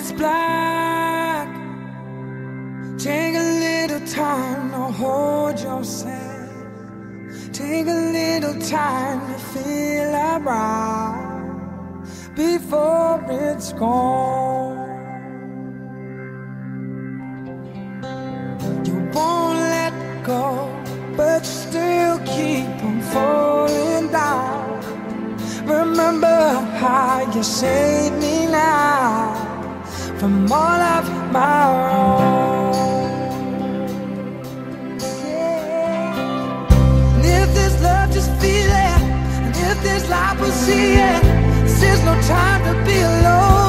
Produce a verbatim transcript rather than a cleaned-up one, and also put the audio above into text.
it's black, take a little time to hold yourself. Take a little time to feel around before it's gone. You won't let go, but still keep on falling down. Remember how you saved me now from all of my wrong. Yeah. And if this love, just feel it. And if this life, we'll see it. This is no time to be alone.